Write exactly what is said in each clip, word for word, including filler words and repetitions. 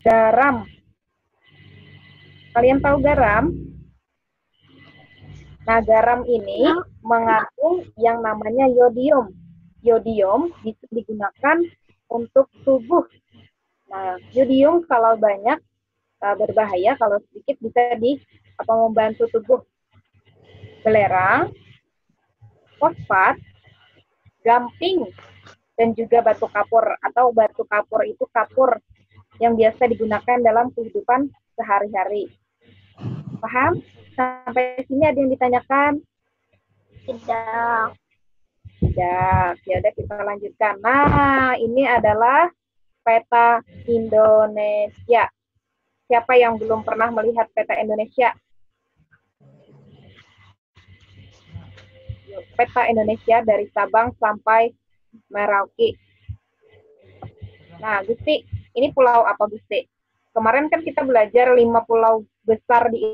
garam. Kalian tahu garam? Nah, garam ini mengandung yang namanya yodium. Yodium bisa digunakan untuk tubuh. Nah, yodium kalau banyak berbahaya, kalau sedikit bisa di apa membantu tubuh. Belerang, fosfat, gamping, dan juga batu kapur. Atau batu kapur itu kapur yang biasa digunakan dalam kehidupan sehari-hari. Paham? Sampai sini ada yang ditanyakan? Tidak. Tidak. Ya udah kita lanjutkan. Nah, ini adalah peta Indonesia. Siapa yang belum pernah melihat peta Indonesia? Peta Indonesia dari Sabang sampai Merauke. Nah, Gusti, ini pulau apa, Gusti? Kemarin kan kita belajar lima pulau besar di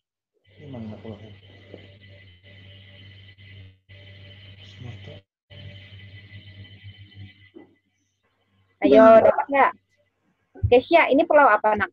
Ayo, dapat nggak? Kesia, ini pulau apa, Nak?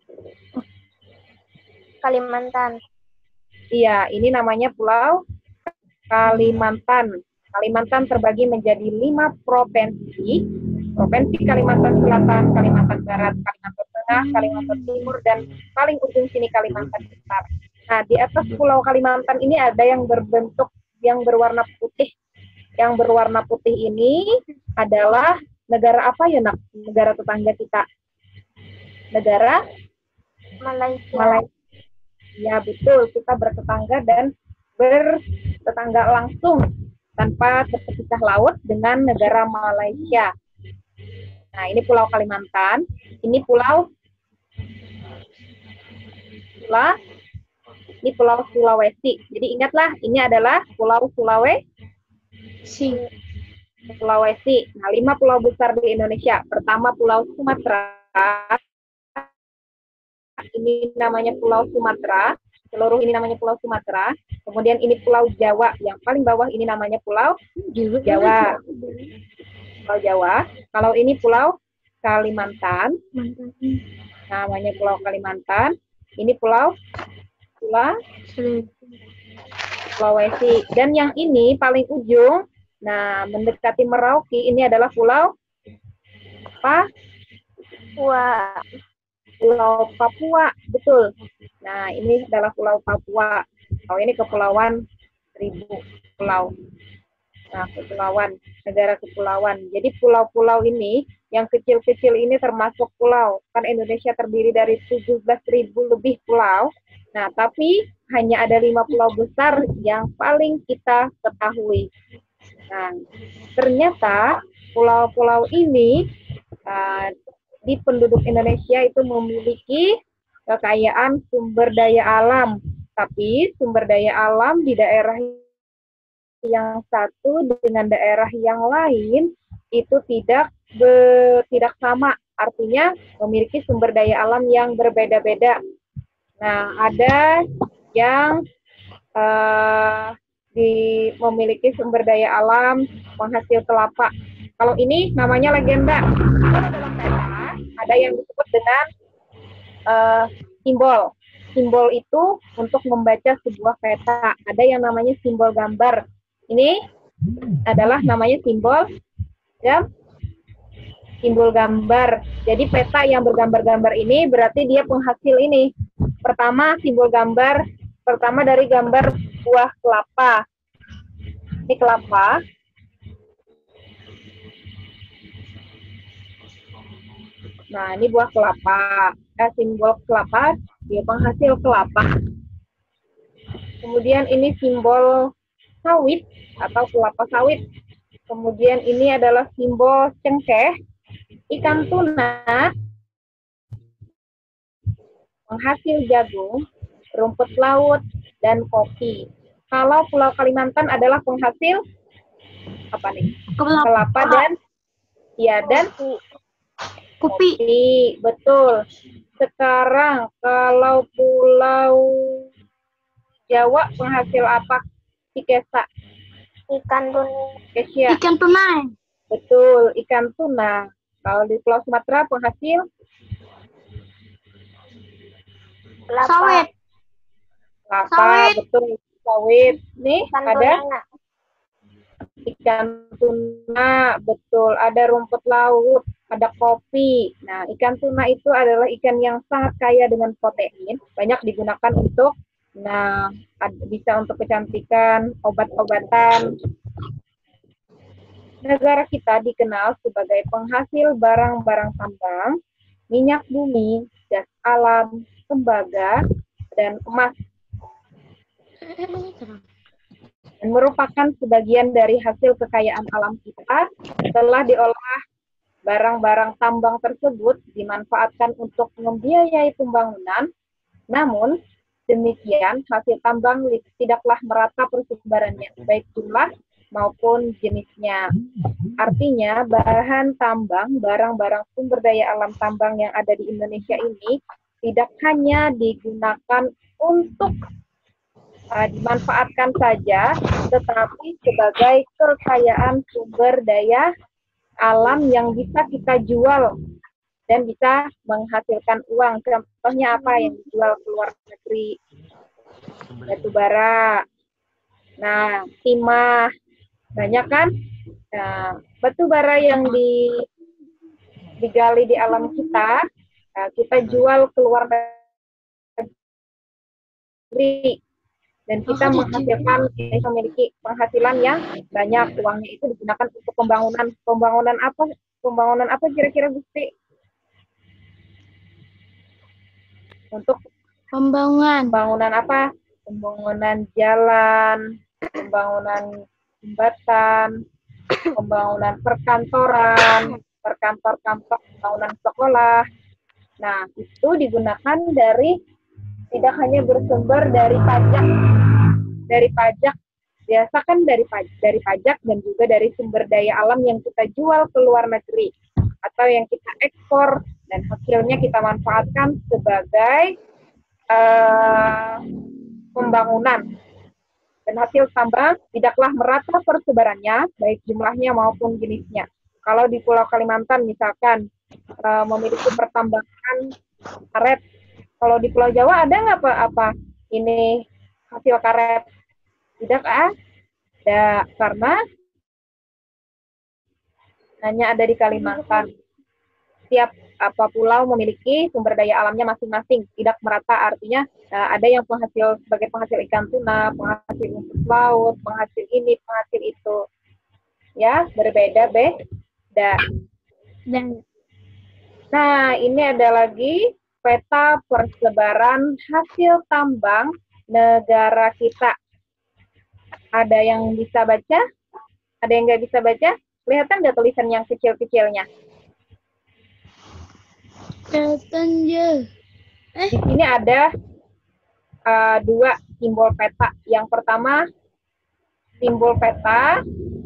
Kalimantan. Iya, ini namanya Pulau Kalimantan. Kalimantan terbagi menjadi lima provinsi. Provinsi Kalimantan Selatan, Kalimantan Barat, Kalimantan Tengah, Kalimantan Timur, dan paling ujung sini Kalimantan Besar. Nah, di atas Pulau Kalimantan ini ada yang berbentuk, yang berwarna putih. Yang berwarna putih ini adalah negara apa ya, Nak? Negara tetangga kita. Negara Malaysia. Malaysia. Ya, betul. Kita bertetangga dan bertetangga langsung tanpa terpisah laut dengan negara Malaysia. Nah, ini Pulau Kalimantan. Ini Pulau Pulau ini Pulau Sulawesi. Jadi ingatlah, ini adalah Pulau Sulawesi. Sulawesi. Nah, lima pulau besar di Indonesia. Pertama Pulau Sumatera. Ini namanya Pulau Sumatera. Seluruh ini namanya Pulau Sumatera. Kemudian ini Pulau Jawa. Yang paling bawah ini namanya Pulau Jawa. Pulau Jawa. Kalau ini Pulau Kalimantan. Namanya Pulau Kalimantan. Ini Pulau Pulau Sulawesi. Dan yang ini paling ujung, nah mendekati Merauke, ini adalah Pulau Papua. Pulau Papua, betul. Nah, ini adalah Pulau Papua. Oh, ini kepulauan seribu pulau. Nah, kepulauan, negara kepulauan. Jadi pulau-pulau ini, yang kecil-kecil ini termasuk pulau. Kan Indonesia terdiri dari tujuh belas ribu lebih pulau. Nah, tapi hanya ada lima pulau besar yang paling kita ketahui. Nah, ternyata pulau-pulau ini uh, di penduduk Indonesia itu memiliki kekayaan sumber daya alam. Tapi sumber daya alam di daerah yang satu dengan daerah yang lain itu tidak be, tidak sama. Artinya memiliki sumber daya alam yang berbeda-beda. Nah, ada yang uh, di, memiliki sumber daya alam penghasil kelapa. Kalau ini namanya legenda. Dalam peta ada yang disebut dengan uh, simbol. Simbol itu untuk membaca sebuah peta. Ada yang namanya simbol gambar. Ini adalah namanya simbol ya, simbol gambar. Jadi peta yang bergambar-gambar ini berarti dia penghasil ini. Pertama simbol gambar, pertama dari gambar buah kelapa. Ini kelapa. Nah, ini buah kelapa. Eh, simbol kelapa, dia penghasil kelapa. Kemudian ini simbol sawit atau kelapa sawit. Kemudian ini adalah simbol cengkeh, ikan tuna, penghasil jagung, rumput laut, dan kopi. Kalau Pulau Kalimantan adalah penghasil apa nih? Kelapa dan ya dan kopi. kopi, betul. Sekarang kalau Pulau Jawa penghasil apa? Cikesa. Ikan tuna. Kesia. Ikan tuna. Betul, ikan tuna. Kalau di Pulau Sumatera penghasil Kelapa. Sawit. Kelapa, Sawit. betul. Sawit. Nih, Ikan ada tuna. ikan tuna, betul. Ada rumput laut, ada kopi. Nah, ikan tuna itu adalah ikan yang sangat kaya dengan protein. Banyak digunakan untuk, nah, ad- bisa untuk kecantikan, obat-obatan. Negara kita dikenal sebagai penghasil barang-barang tambang, minyak bumi, gas alam, tembaga, dan emas. Dan merupakan sebagian dari hasil kekayaan alam kita. Setelah diolah, barang-barang tambang tersebut dimanfaatkan untuk membiayai pembangunan. Namun, demikian hasil tambang tidaklah merata persebarannya, baik jumlah maupun jenisnya. Artinya, bahan tambang, barang-barang sumber daya alam tambang yang ada di Indonesia ini tidak hanya digunakan untuk uh, dimanfaatkan saja, tetapi sebagai kekayaan sumber daya alam yang bisa kita jual dan bisa menghasilkan uang. Contohnya apa yang dijual ke luar negeri? Batu bara. Nah, timah. Banyak kan? Nah, batu bara yang di, digali di alam kita, nah, kita jual ke luar negeri. Dan kita menghasilkan, memiliki penghasilan yang banyak. Uangnya itu digunakan untuk pembangunan. Pembangunan apa? Pembangunan apa kira-kira, Gusti? Untuk Pembangunan. pembangunan apa? Pembangunan jalan, pembangunan jembatan, pembangunan perkantoran, perkantor-kantor, pembangunan sekolah. Nah, itu digunakan dari, tidak hanya bersumber dari pajak, dari pajak, biasa kan dari pajak, dari pajak dan juga dari sumber daya alam yang kita jual ke luar negeri, atau yang kita ekspor, dan hasilnya kita manfaatkan sebagai uh, pembangunan. Dan hasil tambang tidaklah merata persebarannya, baik jumlahnya maupun jenisnya. Kalau di Pulau Kalimantan misalkan uh, memiliki pertambangan karet, kalau di Pulau Jawa ada nggak apa-apa ini hasil karet? Tidak ada, karena hanya ada di Kalimantan. Setiap apa pulau memiliki sumber daya alamnya masing-masing, tidak merata. Artinya uh, ada yang penghasil sebagai penghasil ikan tuna, penghasil rumput laut, penghasil ini, penghasil itu, ya berbeda beda. Dan Nah, ini ada lagi peta persebaran hasil tambang negara kita. Ada yang bisa baca? Ada yang nggak bisa baca? Kelihatan nggak tulisan yang kecil-kecilnya? kelihatan ya. Di sini ada uh, dua simbol peta. Yang pertama, simbol peta,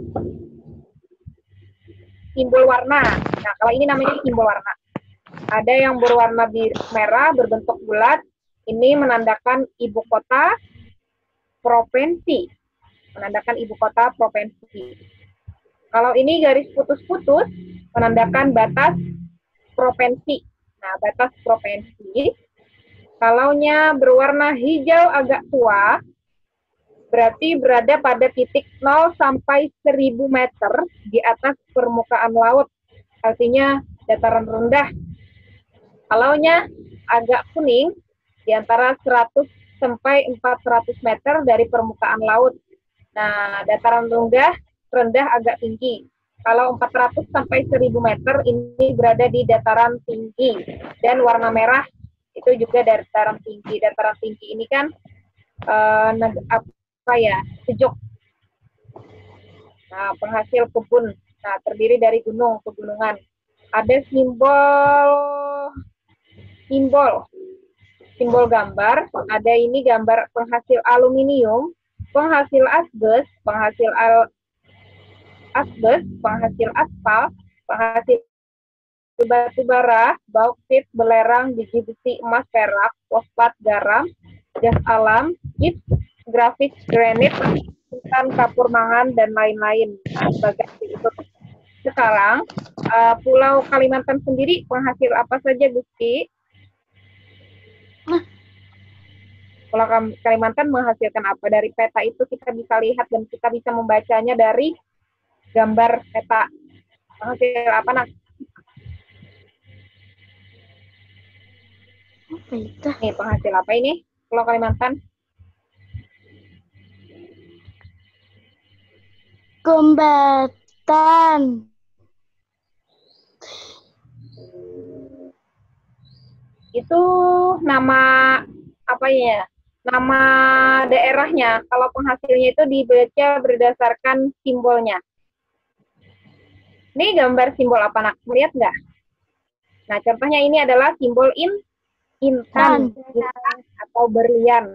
simbol warna. Nah, kalau ini namanya simbol warna. Ada yang berwarna biru, merah, berbentuk bulat. Ini menandakan ibu kota provinsi. Menandakan ibu kota provinsi. Kalau ini garis putus-putus, menandakan batas provinsi. Nah, batas provinsi. Kalaunya berwarna hijau agak tua, berarti berada pada titik nol sampai seribu meter di atas permukaan laut. Artinya dataran rendah. Kalaunya agak kuning, di antara seratus sampai empat ratus meter dari permukaan laut. Nah, dataran rendah, rendah agak tinggi. Kalau empat ratus sampai seribu meter ini berada di dataran tinggi. Dan warna merah itu juga dataran tinggi. Dataran tinggi ini kan uh, apa ya, sejuk. Nah, penghasil kebun. Nah, terdiri dari gunung, pegunungan. Ada simbol, simbol, simbol gambar. Ada ini gambar penghasil aluminium, penghasil asbes, penghasil al asbes, penghasil aspal, penghasil batu bara, bauksit, belerang, biji besi, emas, perak, fosfat, garam, gas alam, gips, grafit, granit, intan, kapur mangan, dan lain-lain. Nah, sebagai itu. Sekarang, uh, Pulau Kalimantan sendiri penghasil apa saja, Gusti? Pulau Kalimantan menghasilkan apa? Dari peta itu kita bisa lihat dan kita bisa membacanya dari gambar peta. Penghasil apa, Nak? Apa itu? Nih, penghasil apa ini? Pulau Kalimantan? Kombatan. Itu nama apa ya? Nama daerahnya. Kalau penghasilnya itu dibaca berdasarkan simbolnya. Ini gambar simbol apa, Nak? Melihat nggak? Nah, contohnya ini adalah simbol in, intan, intan atau berlian.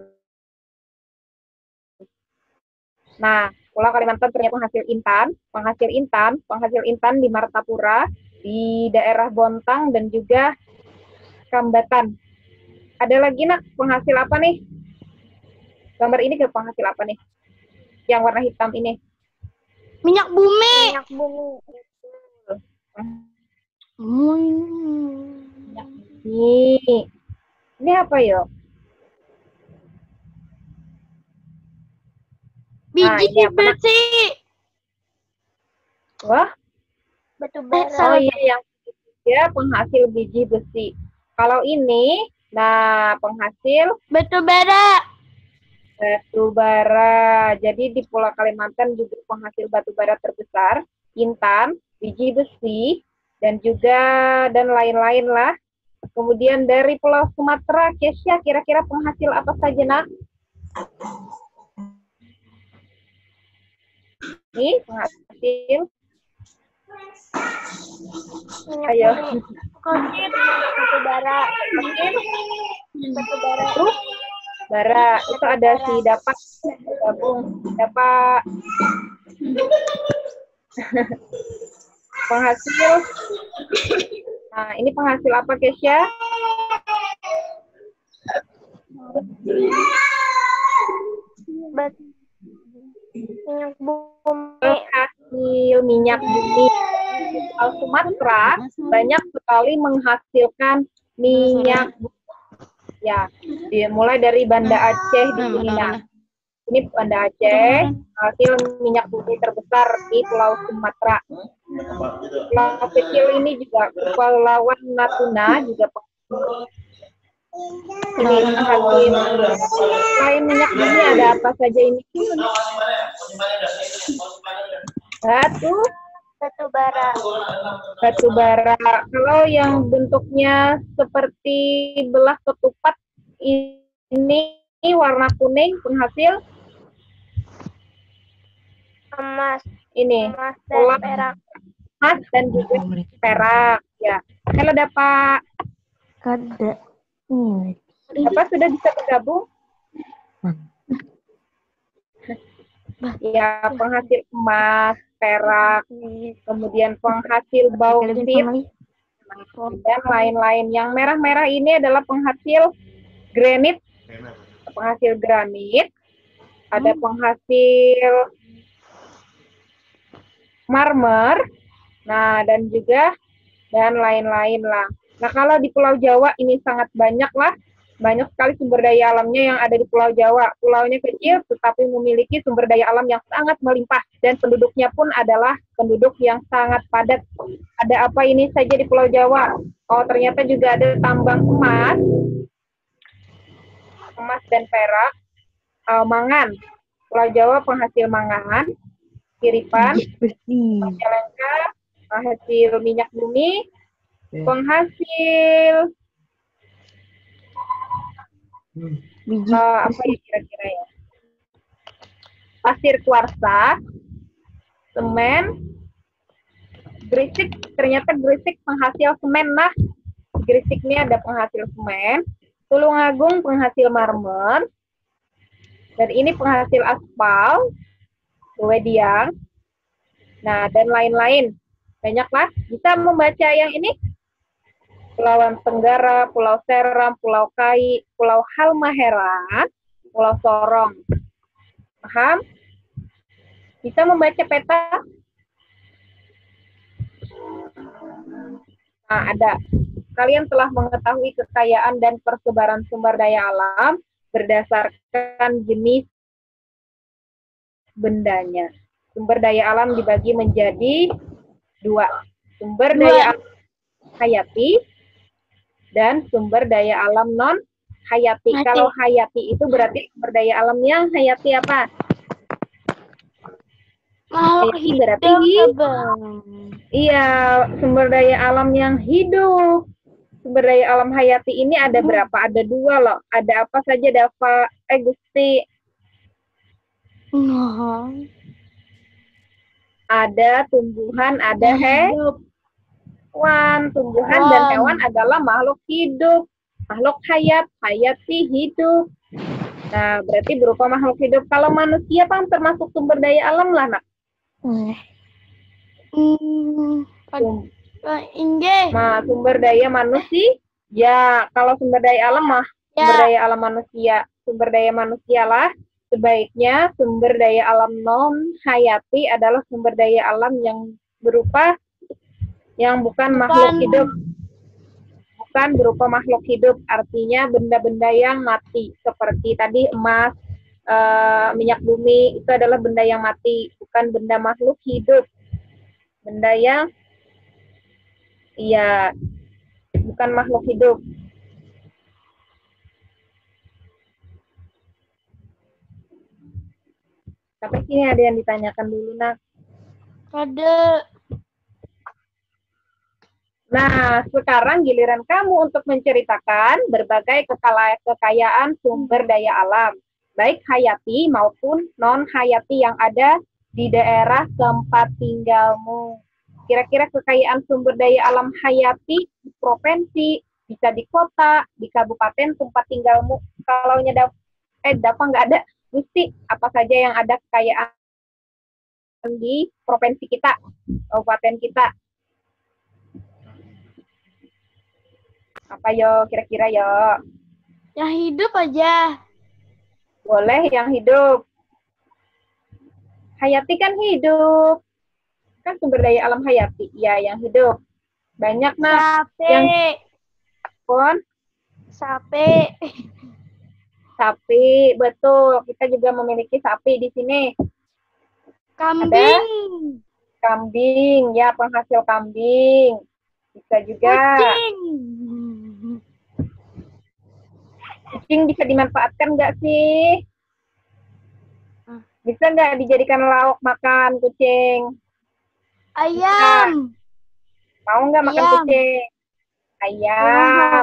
Nah, Pulau Kalimantan ternyata penghasil intan, penghasil intan, penghasil intan di Martapura, di daerah Bontang, dan juga Kambatan. Ada lagi, Nak, penghasil apa nih? Gambar ini ke penghasil apa nih? Yang warna hitam ini. Minyak bumi. Minyak bumi. Minyak bumi. Ini apa ya? Nah, Biji ini apa, Nak? besi. Wah, Batu Eh, bara. oh iya, yang ketiga penghasil biji besi. Kalau ini, nah penghasil Batu bara. batu bara. Jadi di Pulau Kalimantan juga penghasil batu bara terbesar, intan, biji besi, dan juga dan lain-lain lah. Kemudian dari Pulau Sumatera, Kesya, kira-kira penghasil apa saja, Nak? Ini penghasil. Minyak Ayo. bumi. Kosit. Batu bara. Batu bara. Terus bara itu ada si dapat gabung dapat penghasil. Nah, ini penghasil apa, Kesya? Bat minyak bumi. Penghasil minyak bumi. Kalau Sumatera banyak sekali menghasilkan minyak bumi. Ya, dimulai dari Banda Aceh di sini. Nah, ini Banda Aceh, hasil minyak bumi terbesar di Pulau Sumatera. Pulau kecil ini juga Kepulauan Natuna juga ini hasil. Selain minyak bumi ada apa saja ini? Batu, Batu bara. batu bara. Kalau yang bentuknya seperti belah ketupat ini warna kuning penghasil Emas. ini Emas dan Pulau perak. emas dan juga perak. Ya, kalau dapat Kada. Hmm. apa sudah bisa bergabung? Ya, penghasil emas, perak, kemudian penghasil bauksit, dan lain-lain. Yang merah-merah ini adalah penghasil granit, penghasil granit, ada penghasil marmer, nah dan juga dan lain-lain lah. Nah, kalau di Pulau Jawa ini sangat banyak lah, banyak sekali sumber daya alamnya yang ada di Pulau Jawa. Pulaunya kecil tetapi memiliki sumber daya alam yang sangat melimpah dan penduduknya pun adalah penduduk yang sangat padat. Ada apa ini saja di Pulau Jawa? Oh, ternyata juga ada tambang emas, emas dan perak, uh, mangan. Pulau Jawa penghasil mangan, kiripan, Majalengka, penghasil minyak bumi, penghasil Biji uh, apa ya kira-kira ya? Pasir kuarsa, semen, Gresik. Ternyata Gresik penghasil semen. Nah, Gresik ini ada penghasil semen. Tulungagung penghasil marmer. Dan ini penghasil aspal, Wediang. Nah, dan lain-lain. Banyaklah. Bisa membaca yang ini? Pulauan Tenggara, Pulau Seram, Pulau Kai, Pulau Halmahera, Pulau Sorong. Paham? Bisa membaca peta? Nah, ada. Kalian telah mengetahui kekayaan dan persebaran sumber daya alam berdasarkan jenis bendanya. Sumber daya alam dibagi menjadi dua. Sumber Dua. daya alam hayati dan sumber daya alam non hayati. Hayati. Kalau hayati itu berarti sumber daya alam yang hayati apa? Makhluk Hayati hidup, berarti hi- Bang. iya, sumber daya alam yang hidup. Sumber daya alam hayati ini ada berapa? Ada dua loh. Ada apa saja, Dava? Eh, Gusti. Nah, Ada tumbuhan, ada hidup. hewan. Tumbuhan dan Hewan. hewan adalah makhluk hidup. Makhluk hayat, hayati hidup. Nah, berarti berupa makhluk hidup. Kalau manusia kan termasuk sumber daya alam lah, nak. Hmm. Hmm. Sum- Pak Inge. Ma, sumber daya manusia. Ya, kalau sumber daya alam mah sumber Ya. daya alam manusia. Sumber daya manusia lah. Sebaiknya sumber daya alam non hayati adalah sumber daya alam yang berupa yang bukan makhluk Bukan. hidup. Bukan berupa makhluk hidup, artinya benda-benda yang mati. Seperti tadi emas, eh, minyak bumi, itu adalah benda yang mati, bukan benda makhluk hidup. Benda yang, iya, bukan makhluk hidup. Sampai sini ada yang ditanyakan dulu, nak. Ada. Nah, sekarang giliran kamu untuk menceritakan berbagai kekala- kekayaan sumber daya alam, baik hayati maupun non-hayati yang ada di daerah tempat tinggalmu. Kira-kira kekayaan sumber daya alam hayati di provinsi, bisa di kota, di kabupaten tempat tinggalmu. Kalau nyedap, eh, dapat nggak ada, mesti apa saja yang ada kekayaan di provinsi kita, kabupaten kita. Apa yo kira-kira yo? Yang hidup aja. Boleh yang hidup. Hayati kan hidup. Kan sumber daya alam hayati. Ya, yang hidup. Banyak nah. Sapi. Yang pon, Sapi. sapi, betul. Kita juga memiliki sapi di sini. Kambing. Kambing, ya penghasil kambing. Bisa juga. Kucing. Kucing bisa dimanfaatkan nggak sih? Bisa nggak dijadikan lauk makan kucing? Ayam. Mau nggak makan Ayam. kucing? Ayam.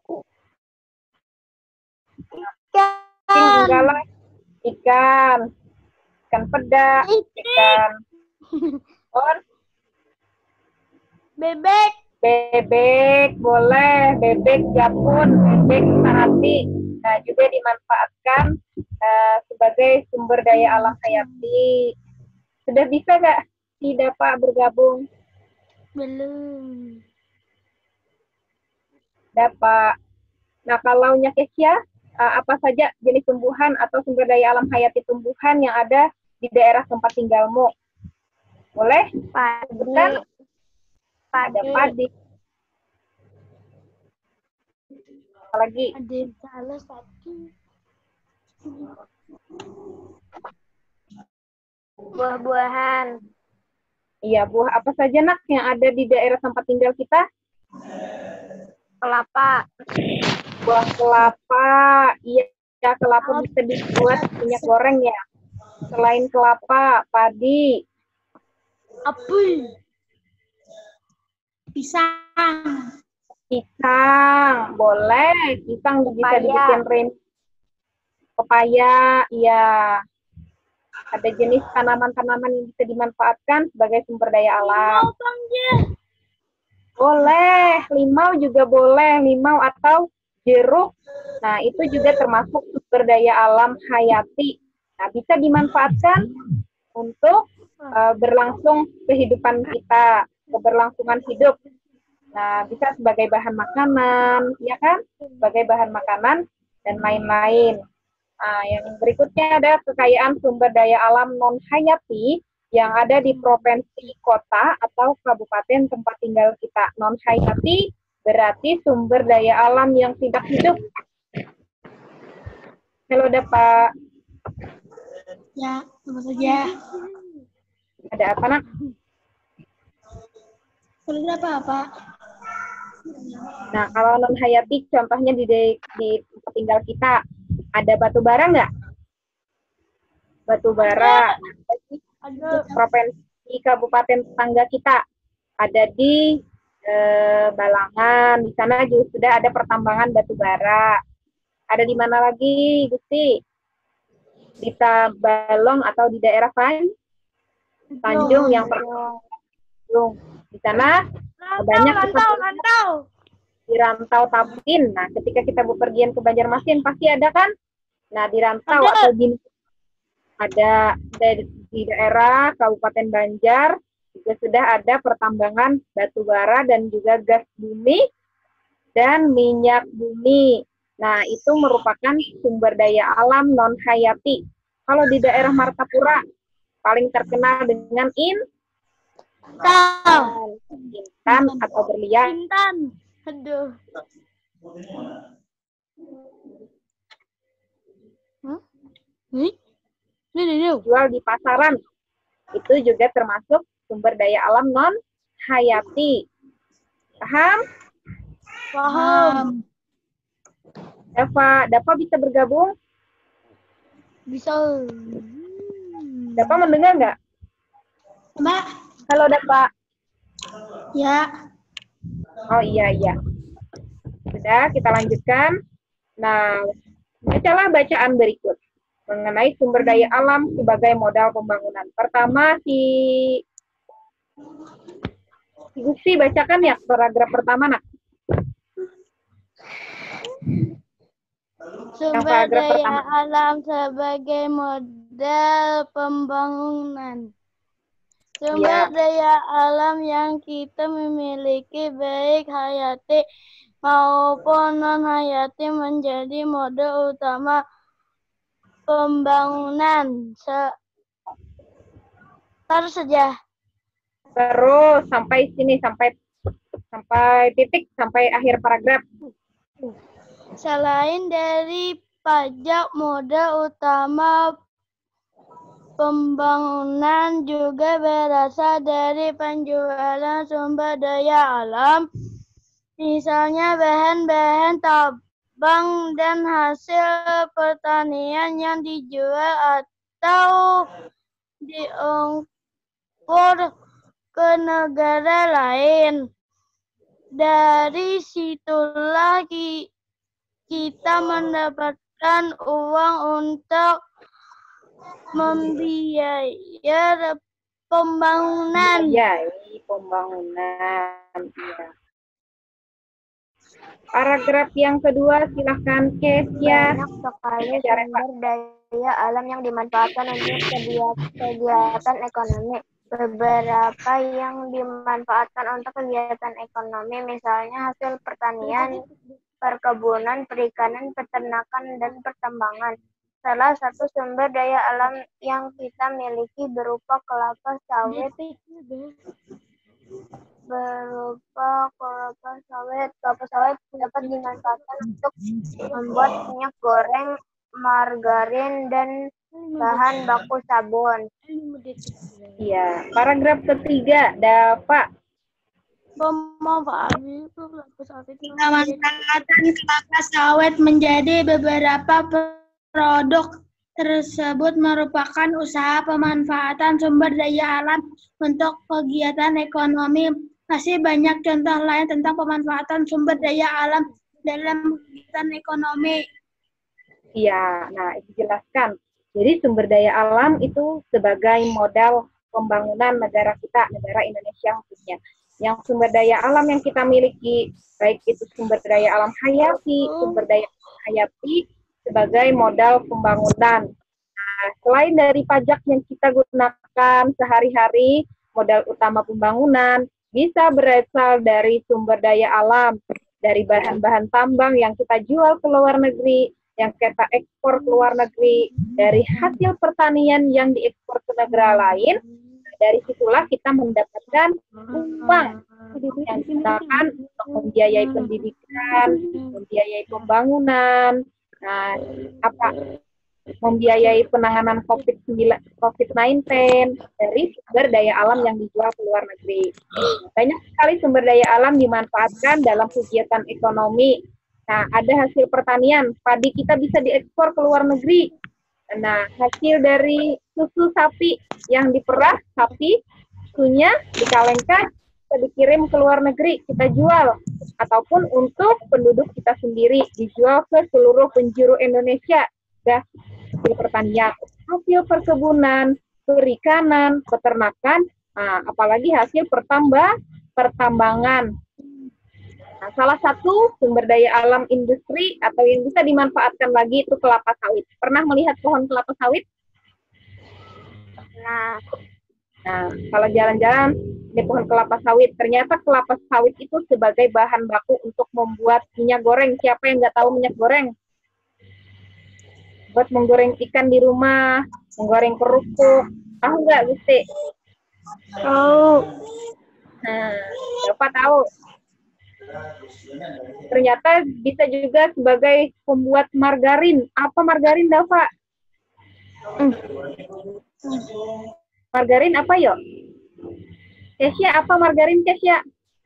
Kucing enggak Ikan. lah. Ikan. Ikan peda. Ikan. Or, Bebek. bebek, boleh. Bebek japun, bebek sarati. Nah, juga dimanfaatkan uh, sebagai sumber daya alam hayati. Sudah bisa nggak tidak Pak bergabung? Belum. Dapat. Nah, kalau Kesya, uh, apa saja jenis tumbuhan atau sumber daya alam hayati tumbuhan yang ada di daerah tempat tinggalmu? Boleh? Sebutkan. Ada padi. Apa lagi? Ada yang salah satu. Buah-buahan. Iya, buah apa saja nak yang ada di daerah tempat tinggal kita? Kelapa. Buah kelapa. Iya, ya, kelapa bisa dibuat minyak goreng ya. Selain kelapa, padi. Apel. Pisang. Pisang, boleh. Pisang bisa Pepaya. dibikin rin. Pepaya, iya. Ada jenis tanaman-tanaman yang bisa dimanfaatkan sebagai sumber daya alam. Boleh, limau juga boleh, limau atau jeruk. Nah, itu juga termasuk sumber daya alam hayati. Nah, bisa dimanfaatkan untuk uh, berlangsung kehidupan kita, keberlangsungan hidup. Nah, bisa sebagai bahan makanan, ya kan? Sebagai bahan makanan dan lain-lain. Nah, yang berikutnya ada kekayaan sumber daya alam non-hayati yang ada di provinsi, kota, atau kabupaten tempat tinggal kita. Non-hayati berarti sumber daya alam yang tidak hidup. Halo, Dapak. Ya, apa saja. Ada apa, Nak? Sudah apa-apa. Nah, kalau non hayati contohnya di, di, di tempat tinggal kita, ada batu bara nggak? Batu bara. Ada. Provinsi kabupaten tetangga kita ada di eh, Balangan. Di sana juga sudah ada pertambangan batu bara. Ada di mana lagi, Gusti? Di Tabalong atau di daerah lain? Tanjung yang Tanjung. Di sana banyak Rantau, rantau. di Rantau Tapin. Nah, ketika kita bepergian ke Banjarmasin pasti ada kan? Nah, di Rantau Ada. atau di ada di, di daerah Kabupaten Banjar juga sudah ada pertambangan batu bara dan juga gas bumi dan minyak bumi. Nah, itu merupakan sumber daya alam non hayati. Kalau di daerah Martapura paling terkenal dengan in Tahu. intan atau berlian. Intan. Aduh. Hah? Nih? Nih, nih, nih. Jual di pasaran. Itu juga termasuk sumber daya alam non hayati. Paham? Paham. Dava, Dava bisa bergabung? Bisa. Dava mendengar nggak? Mbak. Halo Dava. Ya. Oh iya iya. Sudah, kita lanjutkan. Nah, bacalah bacaan berikut mengenai sumber daya alam sebagai modal pembangunan. Pertama si si Gusti bacakan ya paragraf pertama, Nak. Sumber paragraf daya pertama. alam sebagai modal pembangunan. Sumber Ya. daya alam yang kita miliki baik hayati maupun non hayati menjadi modal utama pembangunan. Se Terus saja. Terus sampai sini sampai sampai titik sampai akhir paragraf. Selain dari pajak, modal utama pembangunan juga berasal dari penjualan sumber daya alam, misalnya bahan-bahan tambang dan hasil pertanian yang dijual atau diekspor ke negara lain. Dari situlah kita mendapatkan uang untuk membiayai pembangunan. Membiayai pembangunan. Ya. Paragraf yang kedua, silahkan Kesia. Banyak sekali sumber daya alam yang dimanfaatkan untuk kegiatan ekonomi. Beberapa yang dimanfaatkan untuk kegiatan ekonomi, misalnya hasil pertanian, perkebunan, perikanan, peternakan, dan pertambangan. Salah satu sumber daya alam yang kita miliki berupa kelapa sawit, berupa kelapa sawit. Kelapa sawit dapat dimanfaatkan untuk membuat minyak goreng, margarin, dan bahan baku sabun. Iya, paragraf ketiga, Dava. Pemanfaatan kelapa sawit menjadi beberapa produk tersebut merupakan usaha pemanfaatan sumber daya alam untuk kegiatan ekonomi. Masih banyak contoh lain tentang pemanfaatan sumber daya alam dalam kegiatan ekonomi. Iya, nah itu jelaskan. Jadi sumber daya alam itu sebagai modal pembangunan negara kita, negara Indonesia khususnya. Yang sumber daya alam yang kita miliki, baik itu sumber daya alam hayati, sumber daya hayati sebagai modal pembangunan. Nah, selain dari pajak yang kita gunakan sehari-hari, modal utama pembangunan bisa berasal dari sumber daya alam, dari bahan-bahan tambang yang kita jual ke luar negeri, yang kita ekspor ke luar negeri, dari hasil pertanian yang diekspor ke negara lain. Dari situlah kita mendapatkan uang yang digunakan untuk membiayai pendidikan, membiayai pembangunan, Nah, apa? Membiayai penanganan COVID sembilan belas dari sumber daya alam yang dijual ke luar negeri. Banyak sekali sumber daya alam dimanfaatkan dalam kegiatan ekonomi. Nah, ada hasil pertanian, padi kita bisa diekspor ke luar negeri. Nah, hasil dari susu sapi yang diperah, sapi, susunya dikalengkan, kita dikirim ke luar negeri, kita jual. Ataupun untuk penduduk kita sendiri, dijual ke seluruh penjuru Indonesia. Dah, hasil pertanian, hasil perkebunan, perikanan, peternakan, nah, apalagi hasil pertambah, pertambangan. Nah, salah satu sumber daya alam industri atau yang bisa dimanfaatkan lagi itu kelapa sawit. Pernah melihat pohon kelapa sawit? Nah, nah kalau jalan-jalan di pohon kelapa sawit, ternyata kelapa sawit itu sebagai bahan baku untuk membuat minyak goreng. Siapa yang nggak tahu minyak goreng? Buat menggoreng ikan di rumah, menggoreng kerupuk. Tahu nggak, Gusti? tahu. Nah, siapa tahu? Ternyata bisa juga sebagai pembuat margarin. Apa margarin, Dava? Hmm. Margarin apa, yo? Kesya, apa margarin, Kesya?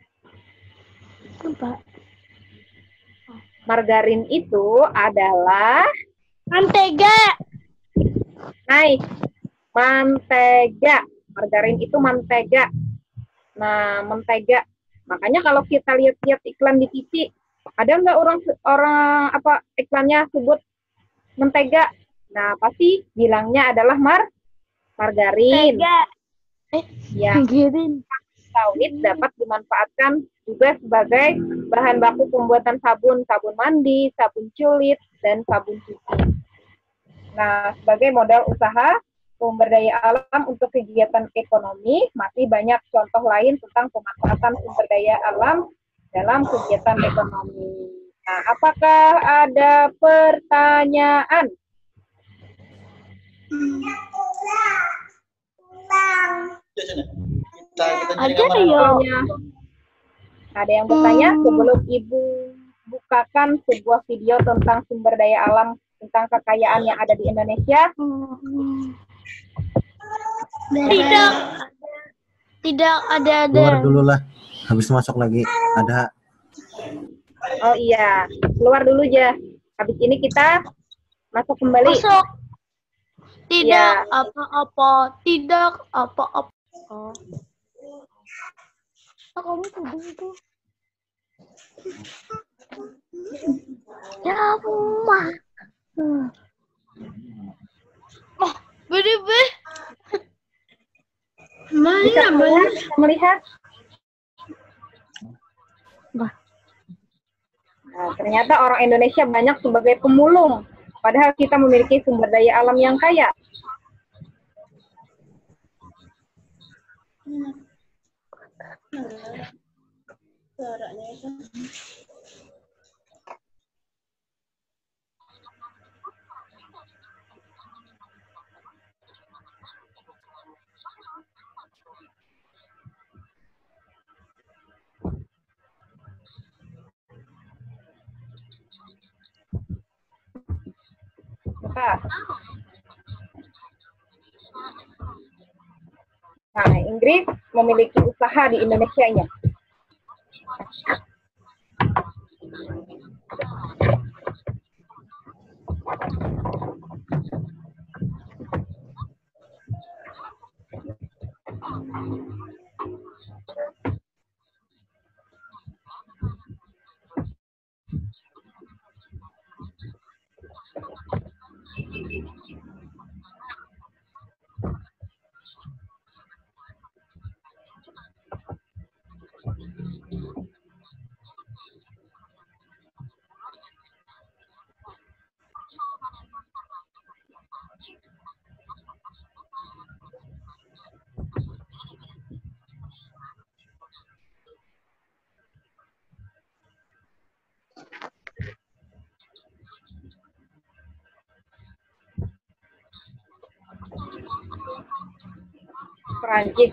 Apa? Margarin itu adalah Mentega. naik mantega. Margarin itu mantega. Nah, mentega. Makanya kalau kita lihat-lihat iklan di T V, ada nggak orang orang apa iklannya sebut mentega? Nah, pasti bilangnya adalah mar margarin. Mentega. Eh, Ya, margarin. sawit dapat dimanfaatkan juga sebagai bahan baku pembuatan sabun, sabun mandi, sabun kulit, dan sabun cuci. Nah, sebagai modal usaha sumber daya alam untuk kegiatan ekonomi, masih banyak contoh lain tentang pemanfaatan sumber daya alam dalam kegiatan ekonomi. Nah, apakah ada pertanyaan? Ada ya. Ada yang bertanya sebelum Ibu bukakan sebuah video tentang sumber daya alam tentang kekayaan yang ada di Indonesia? Tidak. Tidak ada ada. Keluar dulu lah, habis masuk lagi. Ada. Oh iya, keluar dulu aja. Habis ini kita masuk kembali. Masuk. Tidak Ya. apa-apa. Tidak apa-apa. Oh. Oh, kamu tudung tuh. Ya ampun. Hmm. Oh, gede be. Bisa Mana melihat? boleh? Bisa melihat? Bah. Nah, ternyata orang Indonesia banyak sebagai pemulung, padahal kita memiliki sumber daya alam yang kaya. Maka, nah, Inggris memiliki usaha di Indonesia-nya. Perancis.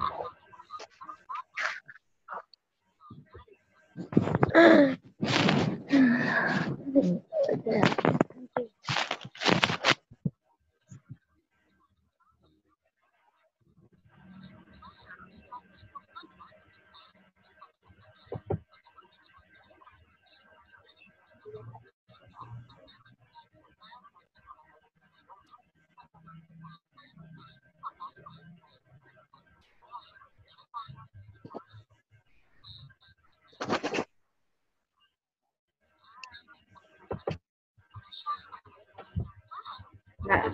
Nah,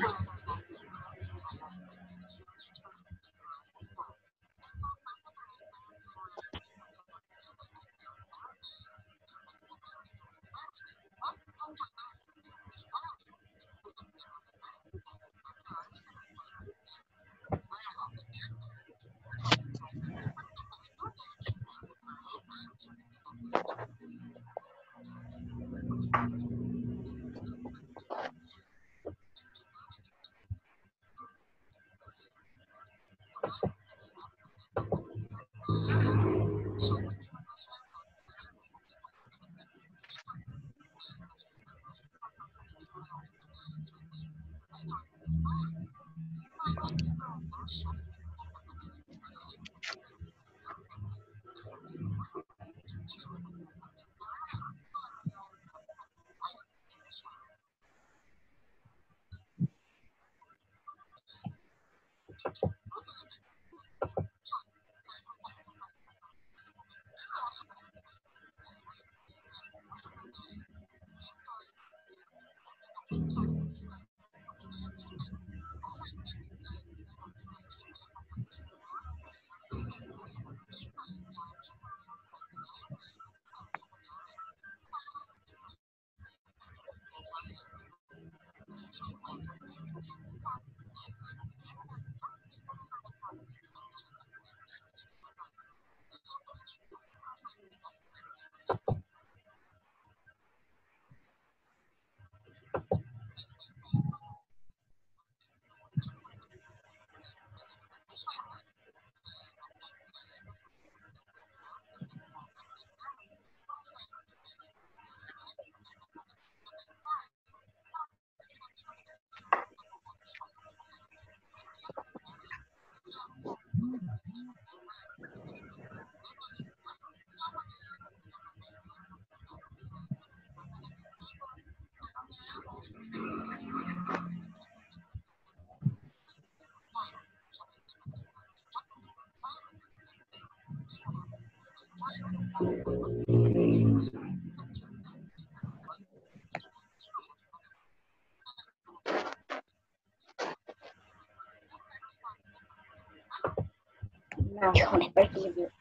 nah, baik ini Bu.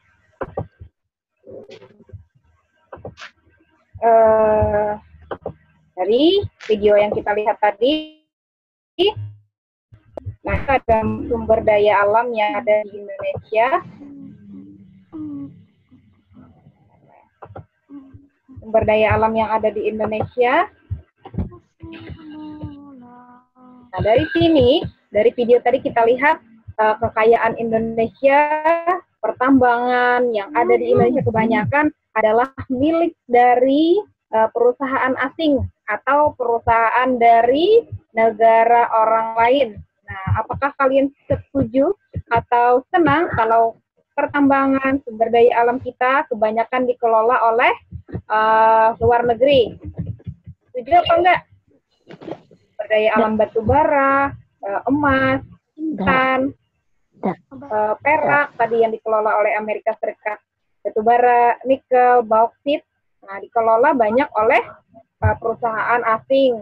Eh, dari video yang kita lihat tadi, nah ada sumber daya alam yang ada di Indonesia. Sumber daya alam yang ada di Indonesia. Nah, dari sini, dari video tadi kita lihat uh, kekayaan Indonesia, pertambangan yang ada di Indonesia kebanyakan adalah milik dari uh, perusahaan asing atau perusahaan dari negara orang lain. Nah, apakah kalian setuju atau senang kalau pertambangan sumber daya alam kita kebanyakan dikelola oleh uh, luar negeri? Setuju apa enggak? Sumber daya alam batu bara, uh, emas, intan, uh, perak tadi yang dikelola oleh Amerika Serikat, batu bara, nikel, bauksit, nah dikelola banyak oleh uh, perusahaan asing.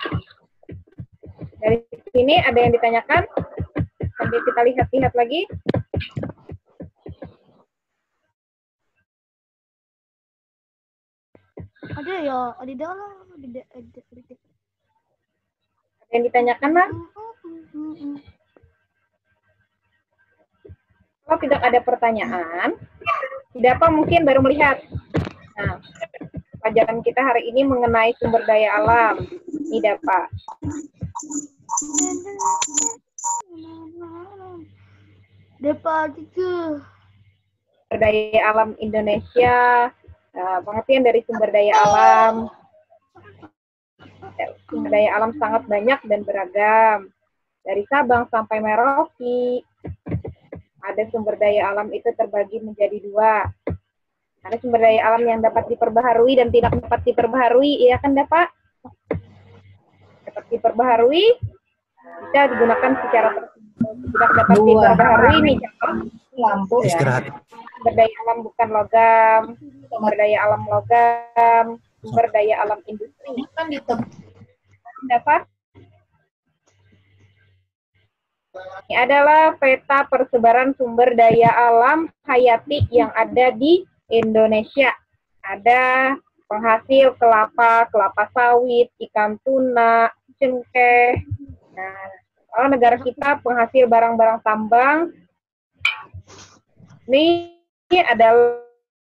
Dari sini ada yang ditanyakan, sambil kita lihat-lihat lagi. Ada ya, ada dalam, ada ada ada. Ada yang ditanyakan, Mas? Kalau tidak ada pertanyaan, tidak apa mungkin baru melihat. Nah, pelajaran kita hari ini mengenai sumber daya alam. Tidak, Pak. Dapat itu. Sumber daya alam Indonesia, uh, pengertian dari sumber daya alam. Sumber daya alam sangat banyak dan beragam. Dari Sabang sampai Merauke, ada sumber daya alam itu terbagi menjadi dua. Ada sumber daya alam yang dapat diperbaharui dan tidak dapat diperbaharui, iya kan dapat? Dapat diperbaharui, bisa digunakan secara tidak dapat diperbaharui nih contoh. Lampu ya. Istirahat. Sumber daya alam bukan logam, sumber daya alam logam, sumber daya alam industri. Kan di tem- Dapat? Ini adalah peta persebaran sumber daya alam hayati yang ada di Indonesia. Ada penghasil kelapa, kelapa sawit, ikan tuna, cengkeh. Nah, kalau negara kita penghasil barang-barang tambang. Ini adalah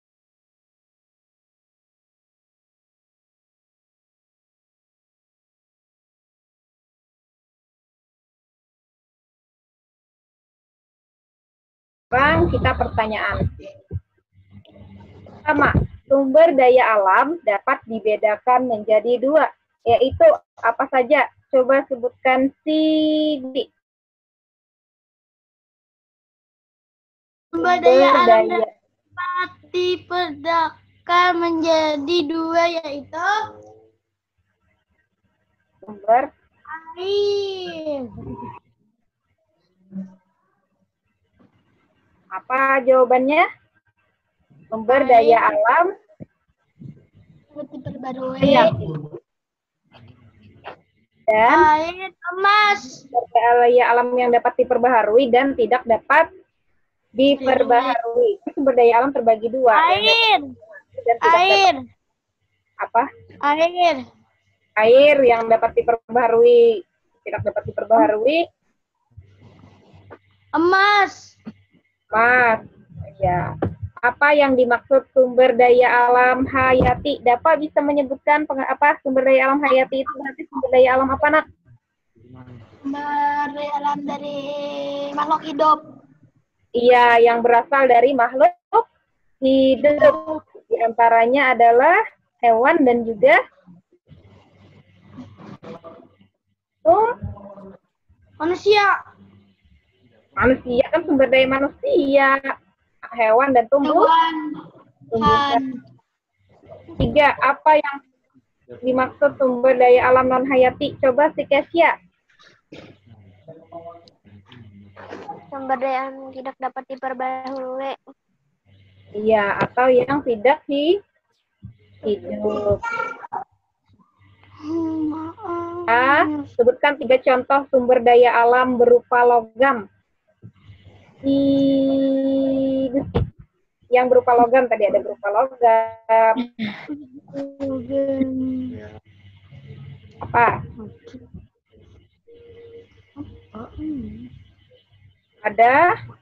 sekarang kita pertanyaan. Pertama, sumber daya alam dapat dibedakan menjadi dua, yaitu apa saja? Coba sebutkan Sidi. Sumber daya alam dapat dibedakan menjadi dua, yaitu Sumber air. Apa jawabannya? Sumber daya alam Dapat diperbarui. dan Air, emas. sumber daya alam yang dapat diperbaharui dan tidak dapat diperbaharui. Sumber daya alam terbagi dua. Air. Dan tidak Air. dapat, apa? Air. Air yang dapat diperbaharui, tidak dapat diperbaharui. Emas. Mas, ya. Apa yang dimaksud sumber daya alam hayati? Dapat bisa menyebutkan peng- apa sumber daya alam hayati itu berarti sumber daya alam apa, Nak? Sumber daya alam dari makhluk hidup. Iya, yang berasal dari makhluk hidup. Di antaranya adalah hewan dan juga tum Manusia. manusia, kan sumber daya manusia. Hewan dan tumbuh. Hewan. tumbuhan. Tiga, apa yang dimaksud sumber daya alam non hayati? Coba si Kesia. Sumber daya yang tidak dapat diperbarui. Iya, atau yang tidak hi- hidup. A, sebutkan tiga contoh sumber daya alam berupa logam. Di yang berupa logam tadi ada berupa logam. Apa? Ada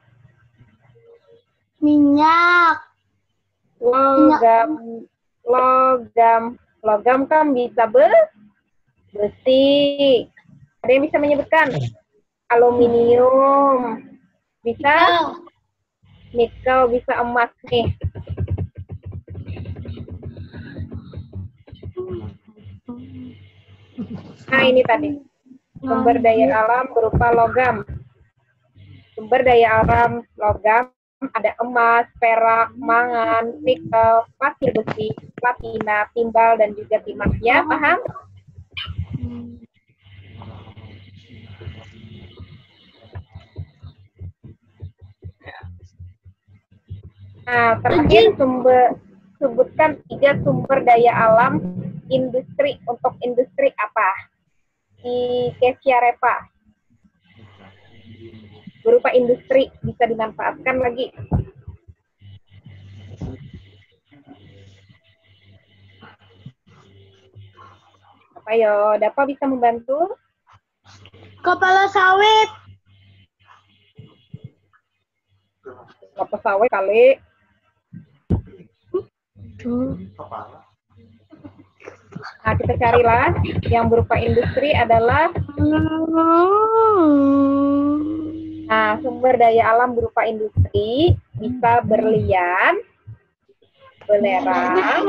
Minyak. logam, logam, logam kan bisa be, besi. Ada yang bisa menyebutkan? Aluminium, bisa nikel, bisa emas nih. Nah ini tadi sumber daya alam berupa logam. Sumber daya alam logam ada emas, perak, mangan, nikel, pasir besi, platina, timbal, dan juga timah. Ya, paham? Nah, terakhir sumber sebutkan tiga sumber daya alam industri. Untuk industri apa? Di Kesia Repa. Berupa industri bisa dimanfaatkan lagi. Apa yo? Dapat bisa membantu? Kepala sawit. Kelapa sawit kali. Nah, kita carilah yang berupa industri adalah nah, sumber daya alam berupa industri bisa berlian, belerang,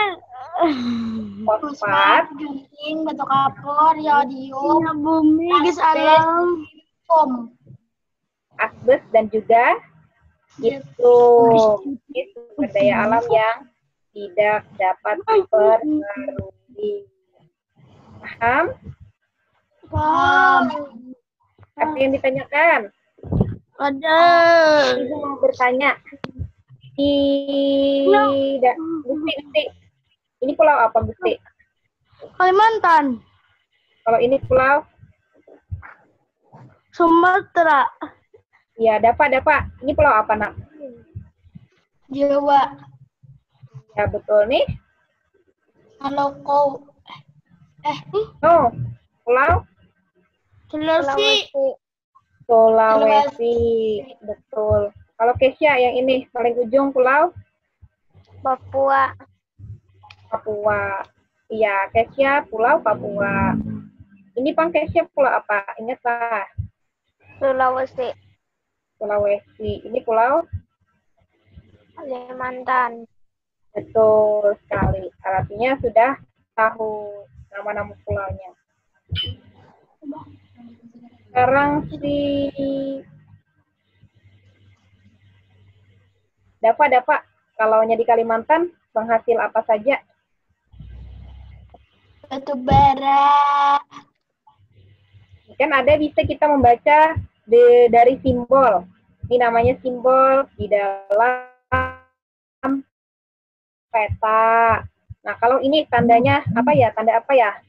fosfat, genting, batu kapur, yodium, bumi, gas alam, pom. asbes, dan juga itu itu sumber daya alam yang tidak dapat diperbarui. Paham? Pom. Apa yang ditanyakan? Ada. Ibu mau bertanya. Tidak. Gusti, Gusti. Ini pulau apa, Gusti? Kalimantan. Kalau ini pulau Sumatera. Ya, dapat, dapat. Ini pulau apa, nak? Jawa. Ya, betul nih. Maluku. Eh, Oh, pulau Sulawesi. Sulawesi. Betul. Kalau Kesia yang ini, paling ujung pulau Papua. Papua. Iya, Kesia pulau Papua. Ini Pang Kesia pulau apa? Ingatlah. Sulawesi. Sulawesi. Ini pulau? Kalimantan. Betul sekali. Artinya sudah tahu nama-nama pulaunya. Sekarang si Dapat, dapat. Kalau di Kalimantan, penghasil apa saja? Batu bara. Kan ada bisa kita membaca de, dari simbol. Ini namanya simbol di dalam peta. Nah, kalau ini tandanya apa ya? Tanda apa ya?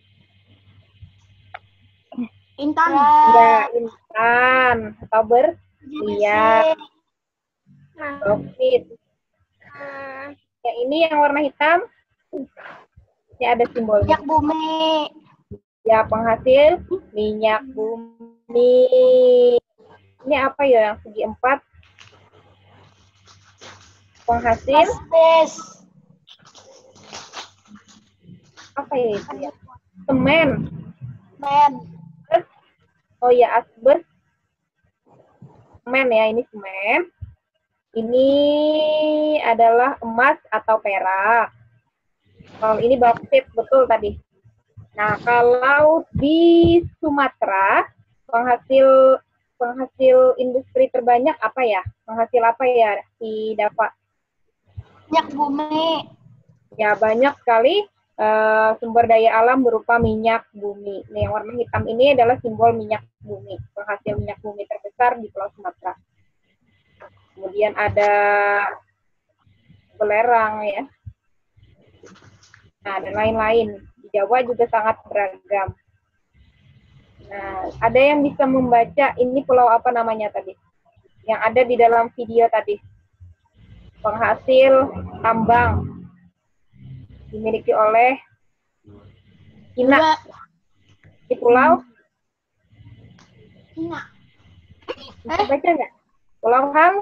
Intan. Ya, insan atau berlian. Profit. Ya, ini yang warna hitam. Ini ada simbolnya. Minyak bumi. Ya, penghasil minyak bumi. Ini apa ya yang segi empat? Penghasil Asbes. apa ya itu ya? Semen. Men. Oh ya, asbes. Semen ya, ini semen. Ini adalah emas atau perak. Kalau ini bauksit, betul tadi. Nah, kalau di Sumatera, penghasil penghasil industri terbanyak apa ya? Penghasil apa ya si Dava? Minyak bumi. Ya, banyak sekali uh, sumber daya alam berupa minyak bumi. Nih, yang warna hitam ini adalah simbol minyak bumi. Penghasil minyak bumi terbesar di Pulau Sumatera. Kemudian ada belerang ya. Nah, dan lain-lain. Di Jawa juga sangat beragam. Nah, ada yang bisa membaca ini pulau apa namanya tadi? Yang ada di dalam video tadi. Penghasil tambang. Dimiliki oleh Cina. Di pulau? Cina. Bisa baca nggak? Pulau Hal?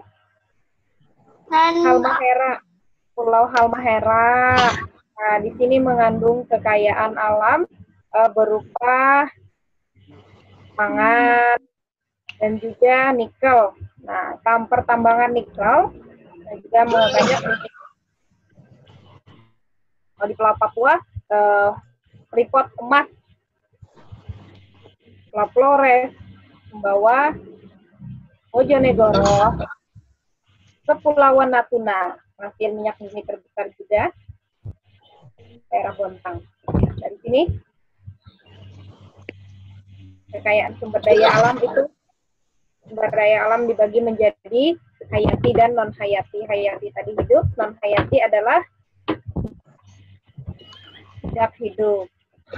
Halmahera. Pulau Halmahera. Nah, di sini mengandung kekayaan alam uh, berupa pangan dan juga nikel. Nah, tam pertambangan nikel dan juga banyak oh, di Pulau Papua, uh, freeport emas, Pulau Flores, Sumbawa, Bojonegoro, Kepulauan Natuna, hasil minyak bumi terbesar juga. Daerah Bontang. Dari sini kekayaan sumber daya alam itu sumber daya alam dibagi menjadi hayati dan non hayati. Hayati tadi hidup, non hayati adalah tidak hidup.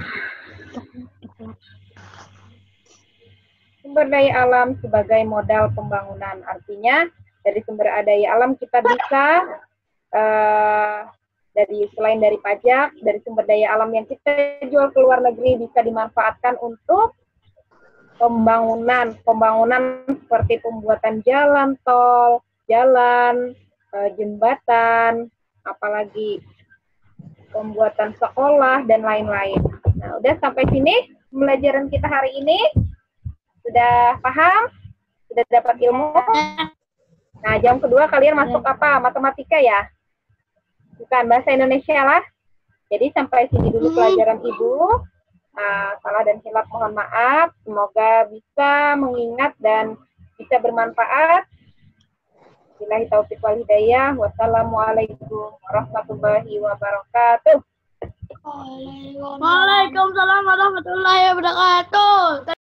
Sumber daya alam sebagai modal pembangunan, artinya dari sumber daya alam kita bisa uh, dari selain dari pajak, dari sumber daya alam yang kita jual ke luar negeri bisa dimanfaatkan untuk pembangunan, pembangunan seperti pembuatan jalan tol, jalan, jembatan, apalagi pembuatan sekolah dan lain-lain. Nah, udah sampai sini pembelajaran kita hari ini. Sudah paham? Sudah dapat ilmu? Nah, jam kedua kalian masuk apa? Matematika ya? Bukan, bahasa Indonesia lah. Jadi sampai sini dulu pelajaran Ibu. Nah, salah dan hilaf mohon maaf. Semoga bisa mengingat dan bisa bermanfaat. Billahi taufiq wal hidayah. Wassalamualaikum warahmatullahi wabarakatuh. Waalaikumsalam warahmatullahi wabarakatuh.